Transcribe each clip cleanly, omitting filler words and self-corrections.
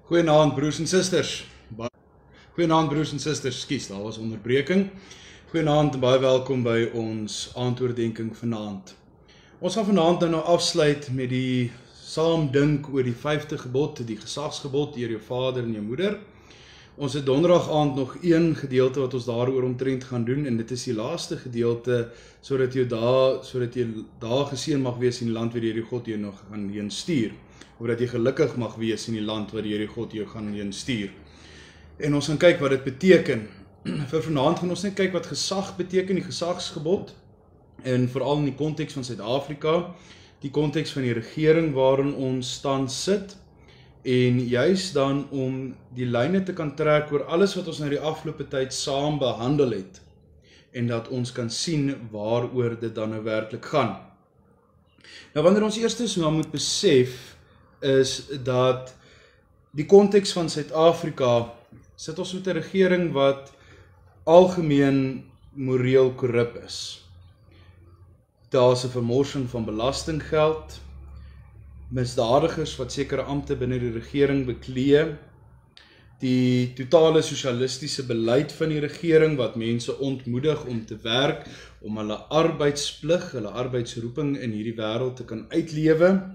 Goeienaand broers en susters. Goeienaand broers en susters. Skus, daar was 'n onderbreking. Goeienaand en baie welkom by ons aandoordenking vanaand. Ons gaan vanaand nou afsluit met die saam dink oor die 5de gebod, die gesagsgebod, eer jou vader en jou moeder. Ons het donderdag aand nog een gedeelte wat ons daaroor omtrent gaan doen, en dit is die laaste gedeelte, sodat jy daar geseën mag wees in die land waar die Here God jou nog gaan heen stuur, of dat jy gelukkig mag wees in die land waar die Here God jou gaan heen stuur. En ons gaan kyk wat dit beteken. Vir vanaand gaan ons net kyk wat gesag beteken, die gesagsgebod, en veral in die konteks van Suid-Afrika, die konteks van die regering waarin ons tans sit, en juist dan om die lyne te kan trek oor alles wat ons nou die afgelope tyd saam behandel het, en dat ons kan sien waaroor dit dan nou werklik gaan. Nou wanneer ons eers so moet besef, is dat die konteks van Suid-Afrika, sit ons met 'n regering wat algemeen moreel korrup is. Daar is 'n vermorsing van belastinggeld, misdadigers wat sekere ampte binne die regering beklee, die totale sosialistiese beleid van die regering wat mense ontmoedig om te werk, om hulle arbeidsplig, hulle arbeidsroeping in hierdie wêreld te kan uitlewe,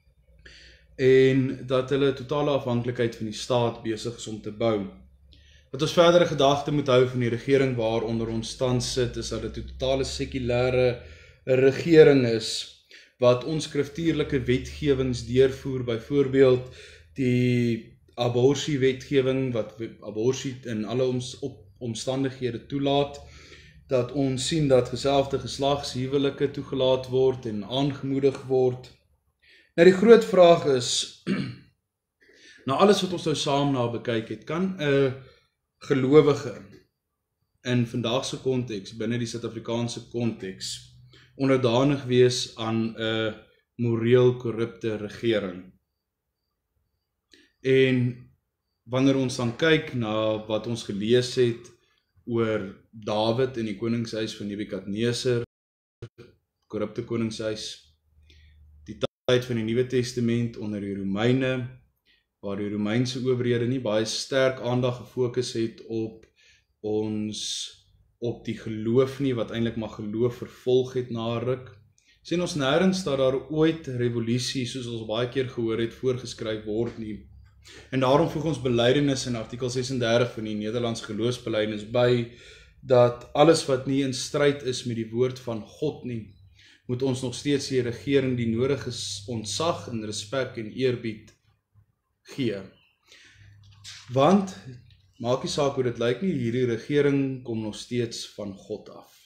en dat hulle totale afhanklikheid van die staat besig is om te bou. Wat ons verdere gedagte moet hou van die regering waaronder ons tans sit, is dat dit 'n totale sekulêre regering is, wat onskriftuurlike wetgewings deurvoer, byvoorbeeld die aborsiewetgewing, wat aborsie in alle omstandighede toelaat, dat ons sien dat geselfde geslagshuwelike toegelaat word en aangemoedig word. Nou die groot vraag is, na alles wat ons nou saam na bekyk het, kan 'n gelowige in vandag se konteks, binne die Suid-Afrikaanse konteks, onderdanig wees aan 'n moreel korrupte regering? En wanneer ons dan kyk na wat ons gelees het oor Dawid in die koningshuis van Nebukadneser, korrupte koningshuis, die tyd van die Nuwe Testament onder die Romeine, waar die Romeinse owerhede nie baie sterk aandag gefokus het op die geloof nie, wat eintlik maar geloof vervolg het na 'n ruk. Sien ons nêrens dat daar ooit revolusie, soos ons baie keer gehoor het, voorgeskryf word nie. En daarom voeg ons belydenis in artikel 36 van die Nederlandse geloofsbelydenis by, dat alles wat nie in stryd is met die woord van God nie, moet ons nog steeds die regering die nodige ontzag en respek en eerbied gee. Want, maak nie saak hoe dit lyk nie, hierdie regering kom nog steeds van God af.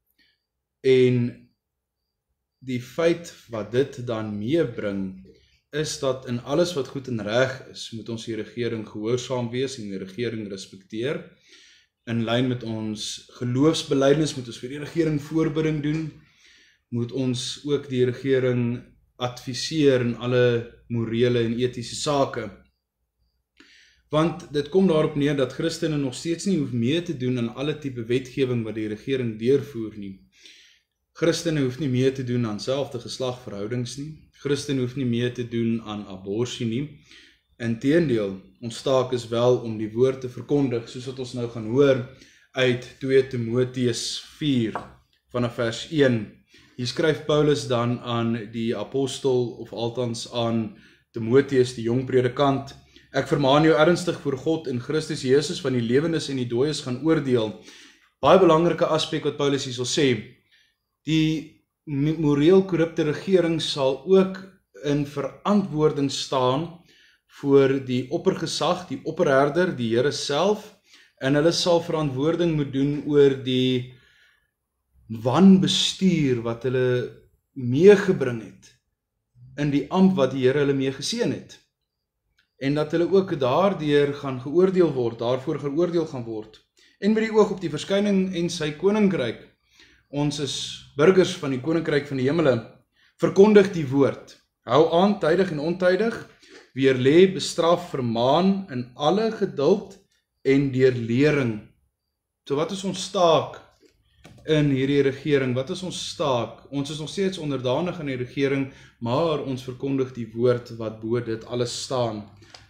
En die feit wat dit dan meebring, is dat in alles wat goed en reg is, moet ons die regering gehoorsaam wees en die regering respekteer. In lyn met ons geloofsbelydenis moet ons vir die regering voorbidding doen, moet ons ook die regering adviseer in alle morele en etiese sake. Want dit kom daarop neer dat Christene nog steeds nie hoef mee te doen aan alle tipe wetgewing wat die regering deurvoer nie. Christene hoef nie mee te doen aan selfde geslagverhoudings nie. Christene hoef nie mee te doen aan aborsie nie. Inteendeel, ons taak is wel om die woord te verkondig, soos wat ons nou gaan hoor uit 2 Timoteus 4 vanaf vers 1. Hier skryf Paulus dan aan die apostel, of althans aan Timoteus, die jong predikant: Ek vermaan jou ernstig voor God en Christus Jesus van die lewendes en die dooies gaan oordeel. Baie belangrike aspek wat Paulus hier sal sê, die moreel korrupte regering sal ook in verantwoording staan voor die oppergesag, die opperherder, die Here self, en hulle sal verantwoording moet doen oor die wanbestuur wat hulle meegebring het in die ampt wat die Here hulle mee geseën het. En dat hulle ook daardeur gaan geoordeel word, daarvoor geoordeel gaan word. En met die oog op die verskyning en sy koninkryk. Ons is burgers van die koninkryk van die hemele. Verkondig die woord. Hou aan tydig en ontydig. Weerlê, bestraf, vermaan in alle geduld en deur lering. So wat is ons taak in hierdie regering? Wat is ons taak? Ons is nog steeds onderdanig aan die regering, maar ons verkondig die woord wat bo dit alles staan.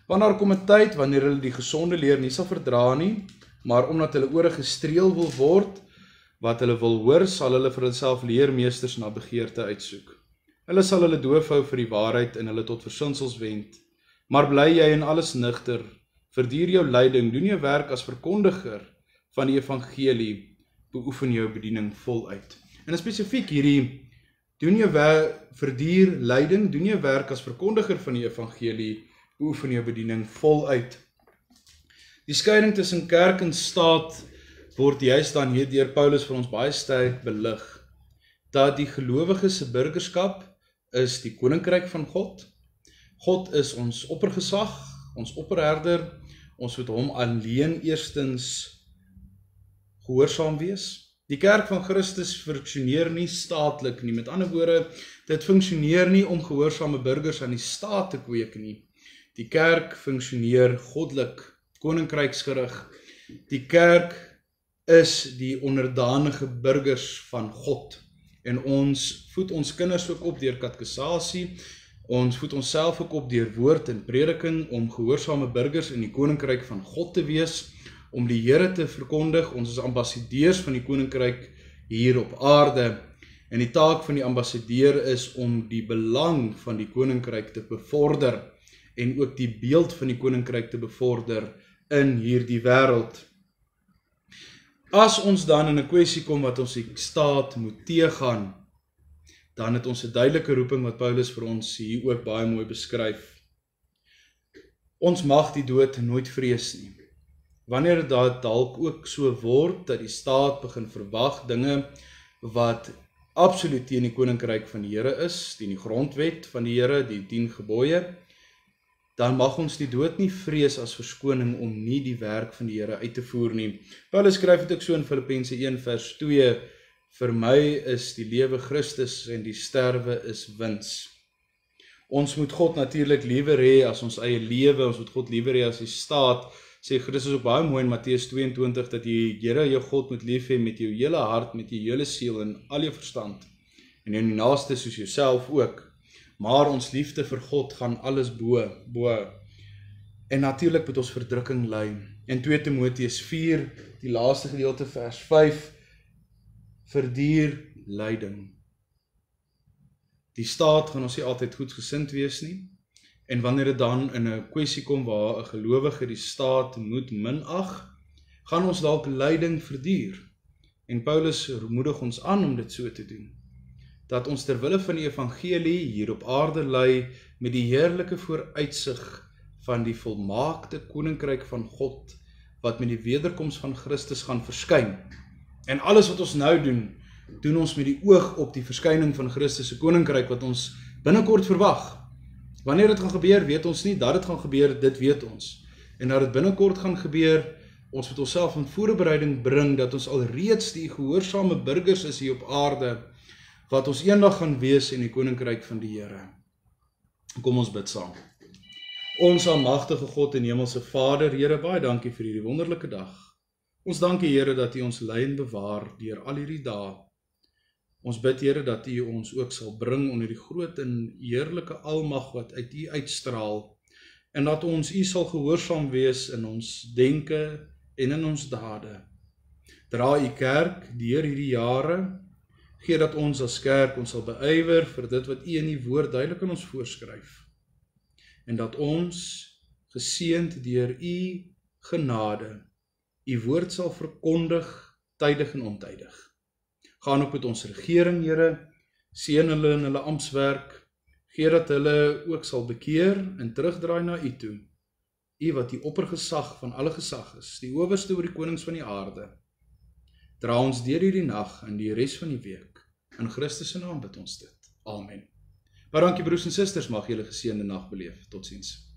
Want daar kom 'n tyd wanneer hulle die gesonde leer nie sal verdra nie, maar omdat hulle ore gestreel wil word, wat hulle wil hoor, sal hulle vir hulself leermeesters na begeerte uitsoek. Hulle sal hulle doof hou vir die waarheid en hulle tot versinsels wend. Maar bly jy in alles nigter, verduur jou lyding, doen jou werk as verkondiger van die evangelie, beoefen jou bediening voluit. En spesifiek hierdie, verduur lyding, doen jou werk as verkondiger van die evangelie, beoefen jou bediening voluit. Die skeiding tussen kerk en staat word juist dan hier deur Paulus vir ons baie sterk belig, dat die gelowige se burgerskap is die koninkryk van God. God is ons oppergesag, ons opperherder, ons moet hom alleen eerstens gehoorsaam wees. Die kerk van Christus funksioneer nie staatlik nie, met ander woorde, dit funksioneer nie om gehoorsame burgers aan die staat te kweek nie. Die kerk funksioneer goddelik, koninkryksgerig. Die kerk is die onderdanige burgers van God. En ons voed ons kinders ook op deur katekisasie, ons voed onsself ook op deur woord en prediking, om gehoorsame burgers in die koninkryk van God te wees, om die Here te verkondig. Ons is ambassadeurs van die koninkryk hier op aarde, en die taak van die ambassadeur is om die belang van die koninkryk te bevorder, en ook die beeld van die koninkryk te bevorder in hierdie wêreld. As ons dan in 'n kwessie kom wat ons die staat moet teëgaan, dan het ons 'n duidelike roeping wat Paulus vir ons hier ook baie mooi beskryf. Ons mag die dood nooit vrees nie. Wanneer dit dalk ook so word, dat die staat begin verwag dinge wat absoluut teen die koninkryk van die Here is, teen die grondwet van die Here, die 10 gebooie, dan mag ons die dood nie vrees as verskoning om nie die werk van die Here uit te voer nie. Paulus skryf dit ook so in Filippense 1 vers 2, vir my is die lewe Christus en die sterwe is wins. Ons moet God natuurlik liewer hê as ons eie lewe, ons moet God liewer hê as die staat. Sê Christus ook baie mooi in Matteus 22, dat jy Here jou God moet lief hê met jou hele hart, met jou hele siel en al jou verstand, en jou naaste soos jouself ook. Maar ons liefde vir God gaan alles bo. En natuurlik moet ons verdrukking ly. En 2 Timoteus 4, die laaste gedeelte vers 5, verduur lyding. Die staat gaan ons nie altyd goedgesind wees nie. En wanneer dit dan in 'n kwessie kom waar 'n gelowige die staat moet minag, gaan ons dalk lyding verduur. En Paulus moedig ons aan om dit so te doen. Dat ons ter wille van die evangelie hier op aarde ly met die heerlike vooruitsig van die volmaakte koninkryk van God, wat met die wederkoms van Christus gaan verskyn. En alles wat ons nou doen ons met die oog op die verskyning van Christus se koninkryk, wat ons binnekort verwag. Wanneer dit gaan gebeur, weet ons nie. Dat dit gaan gebeur, dit weet ons. En dat dit binnekort gaan gebeur, ons moet onsself in voorbereiding bring, dat ons alreeds die gehoorsame burgers is hier op aarde, wat ons eendag gaan wees in die koninkryk van die Here. Kom ons bid saam. Ons almagtige God en hemelse Vader, Here, baie dankie vir hierdie wonderlike dag. Ons dank U, Here, dat U ons lei en bewaar deur al hierdie dae. Ons bid, Here, dat U ons ook sal bring onder die groot en heerlike almag wat uit U uitstraal, en dat ons U sal gehoorsaam wees in ons denke en in ons dade. Dra U kerk deur hierdie jare, gee dat ons as kerk ons sal beywer vir dit wat U in die woord duidelik aan ons voorskryf, en dat ons geseënd deur U genade U woord sal verkondig tydig en ontydig. Gaan ook met ons regering, Here, seën hulle in hulle amptswerk, gee dat hulle ook sal bekeer en terugdraai na U toe. U wat die oppergesag van alle gesag is, die owerste oor die konings van die aarde. Dra ons deur hierdie nag en die res van die week. In Christus se naam bid ons dit. Amen. Maar dankie broers en susters, mag julle geseënde nag beleef. Totsiens.